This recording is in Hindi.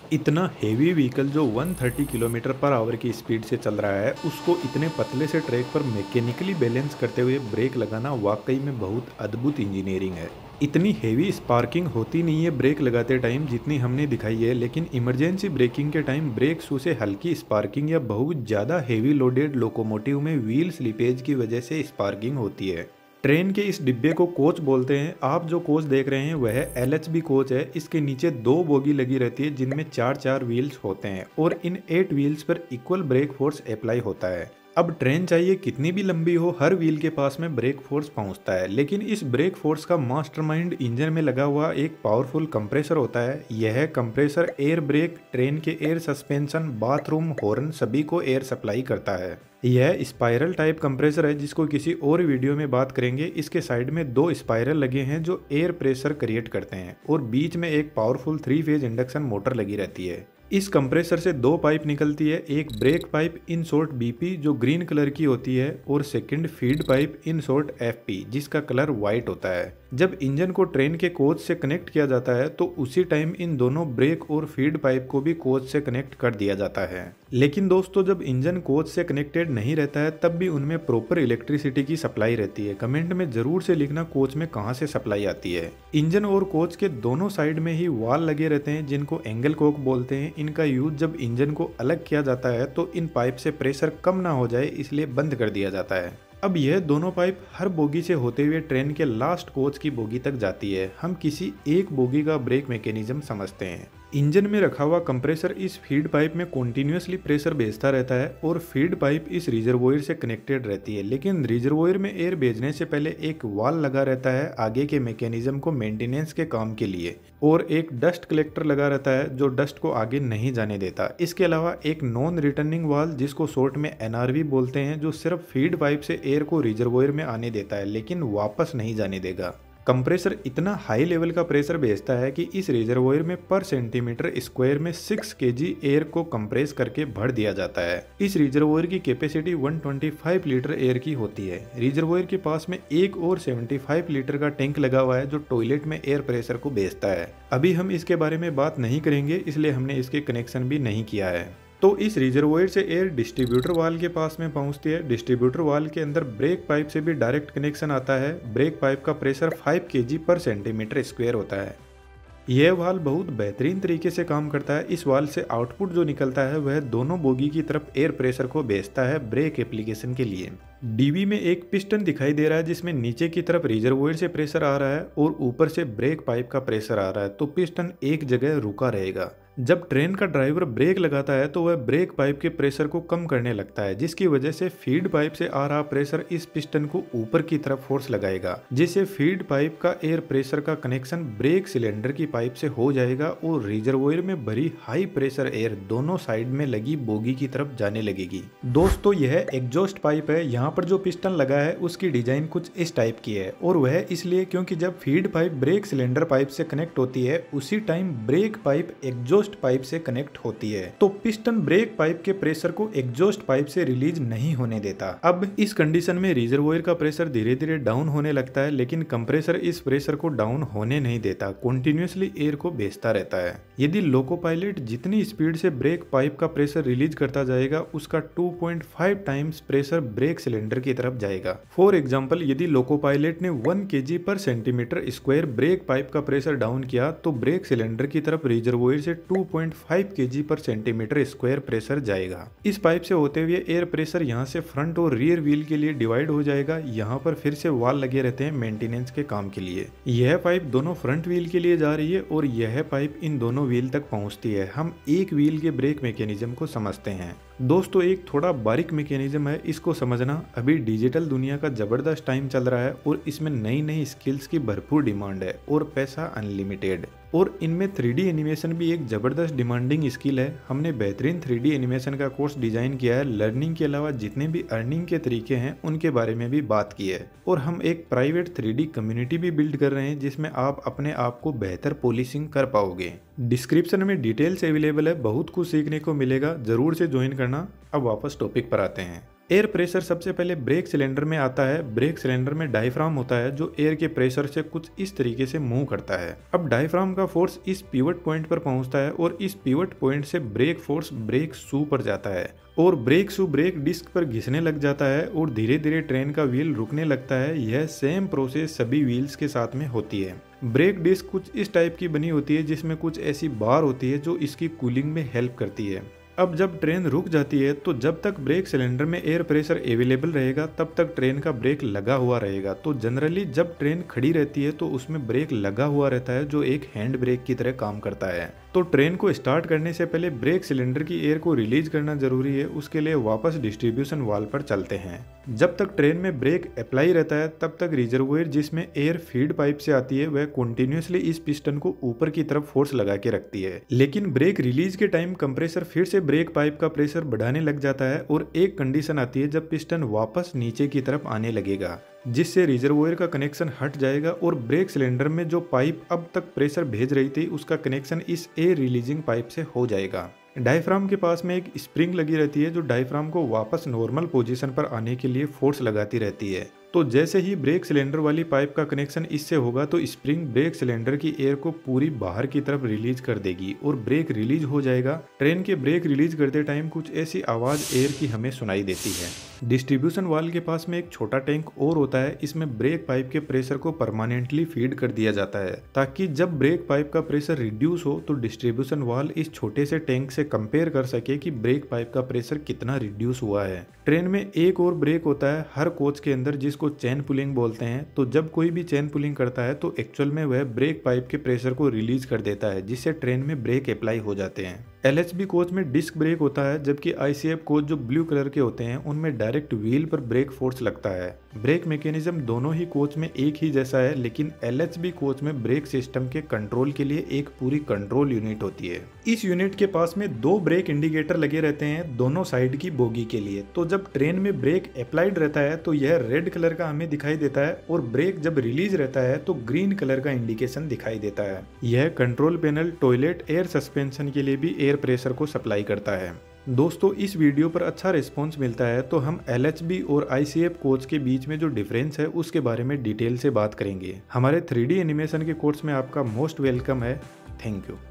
इतना हेवी व्हीकल जो 130 किलोमीटर पर आवर की स्पीड से चल रहा है, उसको इतने पतले से ट्रैक पर मैकेनिकली बैलेंस करते हुए ब्रेक लगाना वाकई में बहुत अद्भुत इंजीनियरिंग है। इतनी हेवी स्पार्किंग होती नहीं है ब्रेक लगाते टाइम जितनी हमने दिखाई है, लेकिन इमरजेंसी ब्रेकिंग के टाइम ब्रेक शू से हल्की स्पार्किंग या बहुत ज़्यादा हेवी लोडेड लोकोमोटिव में व्हील स्लिपेज की वजह से स्पार्किंग होती है। ट्रेन के इस डिब्बे को कोच बोलते हैं। आप जो कोच देख रहे हैं वह एलएचबी कोच है। इसके नीचे 2 बोगी लगी रहती है जिनमें 4-4 व्हील्स होते हैं और इन 8 व्हील्स पर इक्वल ब्रेक फोर्स अप्लाई होता है। अब ट्रेन चाहिए कितनी भी लंबी हो, हर व्हील के पास में ब्रेक फोर्स पहुंचता है, लेकिन इस ब्रेक फोर्स का मास्टरमाइंड इंजन में लगा हुआ एक पावरफुल कंप्रेसर होता है। यह कंप्रेसर एयर ब्रेक, ट्रेन के एयर सस्पेंशन, बाथरूम, हॉर्न सभी को एयर सप्लाई करता है। यह स्पाइरल टाइप कंप्रेसर है जिसको किसी और वीडियो में बात करेंगे। इसके साइड में 2 स्पाइरल लगे हैं जो एयर प्रेशर क्रिएट करते हैं और बीच में एक पावरफुल 3 फेज इंडक्शन मोटर लगी रहती है। इस कंप्रेसर से 2 पाइप निकलती है, एक brake pipe in short BP जो ग्रीन कलर की होती है और second feed pipe in short FP जिसका कलर व्हाइट होता है। जब इंजन को ट्रेन के कोच से कनेक्ट किया जाता है तो उसी टाइम इन दोनों ब्रेक और फीड पाइप को भी कोच से कनेक्ट कर दिया जाता है। लेकिन दोस्तों, जब इंजन कोच से कनेक्टेड नहीं रहता है तब भी उनमें प्रॉपर इलेक्ट्रिसिटी की सप्लाई रहती है। कमेंट में जरूर से लिखना कोच में कहाँ से सप्लाई आती है। इंजन और कोच के दोनों साइड में ही वाल लगे रहते हैं जिनको एंगल कोक बोलते हैं। इनका यूज जब इंजन को अलग किया जाता है तो इन पाइप से प्रेशर कम ना हो जाए इसलिए बंद कर दिया जाता है। अब यह दोनों पाइप हर बोगी से होते हुए ट्रेन के लास्ट कोच की बोगी तक जाती है। हम किसी एक बोगी का ब्रेक मैकेनिज्म समझते हैं। इंजन में रखा हुआ कंप्रेसर इस फीड पाइप में कॉन्टिन्यूसली प्रेशर भेजता रहता है और फीड पाइप इस रिजर्वोयर से कनेक्टेड रहती है। लेकिन रिजर्वोयर में एयर भेजने से पहले एक वाल लगा रहता है आगे के मैकेनिज्म को मेंटेनेंस के काम के लिए, और एक डस्ट कलेक्टर लगा रहता है जो डस्ट को आगे नहीं जाने देता। इसके अलावा एक नॉन रिटर्निंग वाल जिसको शॉर्ट में एनआरवी बोलते हैं जो सिर्फ फीड पाइप से एयर को रिजर्वोयर में आने देता है लेकिन वापस नहीं जाने देगा। कंप्रेसर इतना हाई लेवल का प्रेशर भेजता है कि इस रिजर्वोयर में पर सेंटीमीटर स्क्वायर में 6 केजी एयर को कंप्रेस करके भर दिया जाता है। इस रिजर्वोयर की कैपेसिटी 125 लीटर एयर की होती है। रिजर्वोयर के पास में एक और 75 लीटर का टैंक लगा हुआ है जो टॉयलेट में एयर प्रेशर को भेजता है। अभी हम इसके बारे में बात नहीं करेंगे इसलिए हमने इसके कनेक्शन भी नहीं किया है। तो इस रिजर्वोयर से एयर डिस्ट्रीब्यूटर वाल के पास में पहुंचती है। डिस्ट्रीब्यूटर वाल के अंदर ब्रेक पाइप से भी डायरेक्ट कनेक्शन आता है। ब्रेक पाइप का प्रेशर 5 केजी पर सेंटीमीटर स्क्वायर होता है। यह वाल बहुत बेहतरीन तरीके से काम करता है। इस वाल से आउटपुट जो निकलता है वह दोनों बोगी की तरफ एयर प्रेशर को भेजता है ब्रेक एप्लीकेशन के लिए। डीबी में एक पिस्टन दिखाई दे रहा है जिसमें नीचे की तरफ रिजर्वोयर से प्रेशर आ रहा है और ऊपर से ब्रेक पाइप का प्रेशर आ रहा है, तो पिस्टन एक जगह रुका रहेगा। जब ट्रेन का ड्राइवर ब्रेक लगाता है तो वह ब्रेक पाइप के प्रेशर को कम करने लगता है जिसकी वजह से फीड पाइप से आ रहा प्रेशर इस पिस्टन को ऊपर की तरफ फोर्स लगाएगा, जिससे फीड पाइप का एयर प्रेशर का कनेक्शन ब्रेक सिलेंडर की पाइप से हो जाएगा और रिजर्वोयर में भरी हाई प्रेशर एयर दोनों साइड में लगी बोगी की तरफ जाने लगेगी। दोस्तों, यह एग्जॉस्ट पाइप है। यहाँ पर जो पिस्टन लगा है उसकी डिजाइन कुछ इस टाइप की है और वह इसलिए क्योंकि जब feed pipe brake cylinder pipe से कनेक्ट होती है उसी time brake pipe exhaust pipe से कनेक्ट होती है, तो पिस्टन ब्रेक पाइप के प्रेशर को एग्जॉस्ट पाइप से रिलीज नहीं होने देता। अब इस कंडीशन में रिजर्वोयर का प्रेशर धीरे धीरे डाउन होने लगता है, लेकिन कंप्रेसर इस प्रेशर को डाउन होने नहीं देता, कॉन्टिन्यूसली एयर को भेजता रहता है। यदि लोको पायलट जितनी स्पीड से ब्रेक पाइप का प्रेशर रिलीज करता जाएगा उसका 2.5 टाइम्स प्रेशर ब्रेक सिलेंडर की तरफ जाएगा। फॉर एग्जाम्पल, यदि लोको पायलट ने 1 केजी पर सेंटीमीटर स्क्वायर ब्रेक पाइप का प्रेशर डाउन किया तो ब्रेक सिलेंडर की तरफ रिजर्वोयर से 2.5 केजी पर सेंटीमीटर स्क्वायर प्रेशर जाएगा। इस पाइप से होते हुए एयर प्रेशर यहाँ से फ्रंट और रियर व्हील के लिए डिवाइड हो जाएगा। यहाँ पर फिर से वाल लगे रहते हैं मेंटेनेंस के काम के लिए। यह पाइप दोनों फ्रंट व्हील के लिए जा रही है और यह पाइप इन दोनों व्हील तक पहुँचती है। हम एक व्हील के ब्रेक मैकेनिज्म को समझते हैं। दोस्तों, एक थोड़ा बारीक मैकेनिज्म है, इसको समझना। अभी डिजिटल दुनिया का जबरदस्त टाइम चल रहा है और इसमें नई नई स्किल्स की भरपूर डिमांड है और पैसा अनलिमिटेड, और इनमें 3D एनिमेशन भी एक ज़बरदस्त डिमांडिंग स्किल है। हमने बेहतरीन 3D एनिमेशन का कोर्स डिज़ाइन किया है। लर्निंग के अलावा जितने भी अर्निंग के तरीके हैं उनके बारे में भी बात की है, और हम एक प्राइवेट 3D कम्युनिटी भी बिल्ड कर रहे हैं जिसमें आप अपने आप को बेहतर पॉलिशिंग कर पाओगे। डिस्क्रिप्शन में डिटेल्स अवेलेबल है, बहुत कुछ सीखने को मिलेगा, ज़रूर से ज्वाइन करना। अब वापस टॉपिक पर आते हैं। एयर प्रेशर सबसे पहले ब्रेक सिलेंडर में आता है। ब्रेक सिलेंडर में डायफ्राम होता है जो एयर के प्रेशर से कुछ इस तरीके से मूव करता है। अब डायफ्राम का फोर्स इस पिवट पॉइंट पर पहुंचता है और इस पिवट पॉइंट से ब्रेक फोर्स ब्रेक शू पर जाता है और ब्रेक शू ब्रेक डिस्क पर घिसने लग जाता है और धीरे धीरे ट्रेन का व्हील रुकने लगता है। यह सेम प्रोसेस सभी व्हील्स के साथ में होती है। ब्रेक डिस्क कुछ इस टाइप की बनी होती है जिसमें कुछ ऐसी बार होती है जो इसकी कूलिंग में हेल्प करती है। अब जब ट्रेन रुक जाती है तो जब तक ब्रेक सिलेंडर में एयर प्रेशर अवेलेबल रहेगा तब तक ट्रेन का ब्रेक लगा हुआ रहेगा। तो जनरली जब ट्रेन खड़ी रहती है तो उसमें ब्रेक लगा हुआ रहता है जो एक हैंड ब्रेक की तरह काम करता है। तो ट्रेन को स्टार्ट करने से पहले ब्रेक सिलेंडर की एयर को रिलीज करना जरूरी है। उसके लिए वापस डिस्ट्रीब्यूशन वाल्व पर चलते हैं। जब तक ट्रेन में ब्रेक अप्लाई रहता है तब तक रिजर्वोयर जिसमें एयर फीड पाइप से आती है वह कंटिन्यूअसली इस पिस्टन को ऊपर की तरफ फोर्स लगा के रखती है। लेकिन ब्रेक रिलीज के टाइम कंप्रेसर फिर से ब्रेक पाइप का प्रेशर बढ़ाने लग जाता है और एक कंडीशन आती है जब पिस्टन वापस नीचे की तरफ आने लगेगा जिससे रिजर्वोयर का कनेक्शन हट जाएगा और ब्रेक सिलेंडर में जो पाइप अब तक प्रेशर भेज रही थी उसका कनेक्शन इस एयर रिलीजिंग पाइप से हो जाएगा। डायफ्राम के पास में एक स्प्रिंग लगी रहती है जो डायफ्राम को वापस नॉर्मल पोजीशन पर आने के लिए फोर्स लगाती रहती है। तो जैसे ही ब्रेक सिलेंडर वाली पाइप का कनेक्शन इससे होगा तो स्प्रिंग ब्रेक सिलेंडर की एयर को पूरी बाहर की तरफ रिलीज कर देगी और ब्रेक रिलीज हो जाएगा। ट्रेन के ब्रेक रिलीज करते टाइम कुछ ऐसी आवाज एयर की हमें सुनाई देती है। डिस्ट्रीब्यूशन वाल्व के पास में एक छोटा टैंक और होता है। इसमें ब्रेक पाइप के प्रेशर को परमानेंटली फीड कर दिया जाता है ताकि जब ब्रेक पाइप का प्रेशर रिड्यूस हो तो डिस्ट्रीब्यूशन वाल्व इस छोटे से टैंक से कंपेयर कर सके कि ब्रेक पाइप का प्रेशर कितना रिड्यूस हुआ है। ट्रेन में एक और ब्रेक होता है हर कोच के अंदर जिसको चेन पुलिंग बोलते हैं। तो जब कोई भी चेन पुलिंग करता है तो एक्चुअल में वह ब्रेक पाइप के प्रेशर को रिलीज कर देता है जिससे ट्रेन में ब्रेक अप्लाई हो जाते हैं। LHB कोच में डिस्क ब्रेक होता है जबकि ICF कोच जो ब्लू कलर के होते हैं उनमें डायरेक्ट व्हील पर ब्रेक फोर्स लगता है। ब्रेक मैकेनिज्म दोनों ही कोच में एक ही जैसा है लेकिन LHB कोच में ब्रेक सिस्टम के कंट्रोल के लिए एक पूरी कंट्रोल यूनिट होती है। इस यूनिट के पास में 2 ब्रेक इंडिकेटर लगे रहते हैं दोनों साइड की बोगी के लिए। तो जब ट्रेन में ब्रेक अप्लाइड रहता है तो यह रेड कलर का हमें दिखाई देता है और ब्रेक जब रिलीज रहता है तो ग्रीन कलर का इंडिकेशन दिखाई देता है। यह control panel toilet air suspension के लिए भी एयर प्रेशर को सप्लाई करता है। दोस्तों इस वीडियो पर अच्छा रिस्पॉन्स मिलता है तो हम LHB और ICF कोच के बीच में जो डिफरेंस है उसके बारे में डिटेल से बात करेंगे। हमारे 3D एनिमेशन के कोर्स में आपका मोस्ट वेलकम है। Thank you.